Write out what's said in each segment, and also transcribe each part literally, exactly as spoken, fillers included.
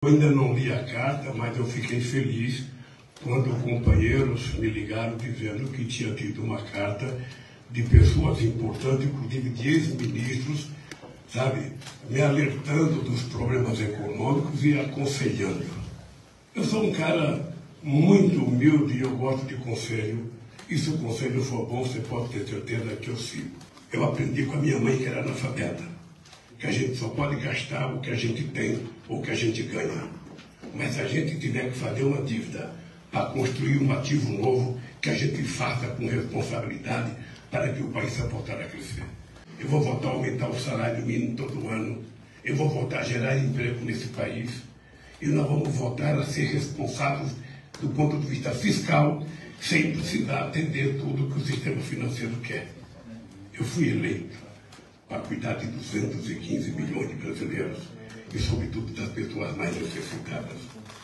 Eu ainda não li a carta, mas eu fiquei feliz quando companheiros me ligaram dizendo que tinha tido uma carta de pessoas importantes, inclusive de ex-ministros, sabe, me alertando dos problemas econômicos e aconselhando. Eu sou um cara muito humilde e eu gosto de conselho. E se o conselho for bom, você pode ter certeza que eu sigo. Eu aprendi com a minha mãe, que era analfabeta, que a gente só pode gastar o que a gente tem ou o que a gente ganha. Mas se a gente tiver que fazer uma dívida para construir um ativo novo, que a gente faça com responsabilidade para que o país possa voltar a crescer. Eu vou voltar a aumentar o salário mínimo todo ano. Eu vou voltar a gerar emprego nesse país. E nós vamos voltar a ser responsáveis do ponto de vista fiscal, sem precisar atender tudo que o sistema financeiro quer. Eu fui eleito para cuidar de duzentos e quinze milhões de brasileiros e, sobretudo, das pessoas mais necessitadas.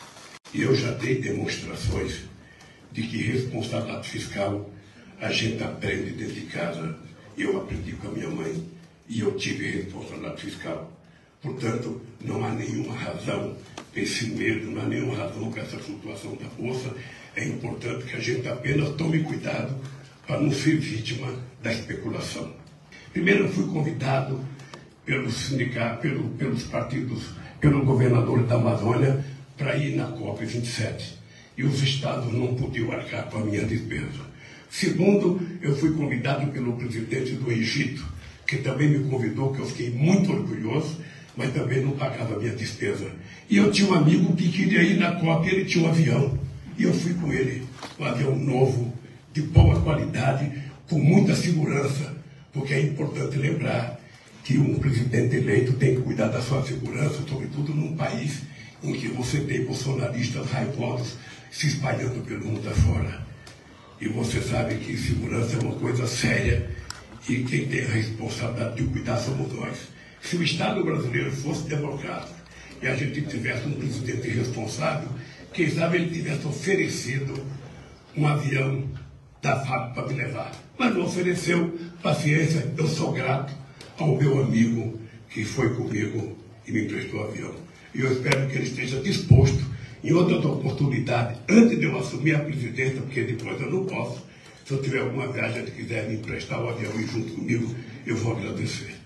E eu já dei demonstrações de que responsabilidade fiscal a gente aprende dentro de casa. Eu aprendi com a minha mãe e eu tive responsabilidade fiscal. Portanto, não há nenhuma razão para esse medo, não há nenhuma razão para essa flutuação da bolsa. É importante que a gente apenas tome cuidado para não ser vítima da especulação. Primeiro, eu fui convidado pelos sindicatos, pelo, pelos partidos, pelo governador da Amazônia para ir na COP vinte e sete. E os estados não podiam arcar com a minha despesa. Segundo, eu fui convidado pelo presidente do Egito, que também me convidou, que eu fiquei muito orgulhoso, mas também não pagava a minha despesa. E eu tinha um amigo que queria ir na COP, ele tinha um avião. E eu fui com ele, um avião novo, de boa qualidade, com muita segurança, porque é importante lembrar que um presidente eleito tem que cuidar da sua segurança, sobretudo num país em que você tem bolsonaristas raivosos se espalhando pelo mundo afora. E você sabe que segurança é uma coisa séria e quem tem a responsabilidade de cuidar somos nós. Se o Estado brasileiro fosse democrático e a gente tivesse um presidente responsável, quem sabe ele tivesse oferecido um avião da F A B para me levar. Mas não ofereceu, paciência, eu sou grato ao meu amigo que foi comigo e me emprestou o avião. E eu espero que ele esteja disposto, em outras oportunidades, antes de eu assumir a presidência, porque depois eu não posso, se eu tiver alguma viagem e quiser me emprestar o avião e ir junto comigo, eu vou agradecer.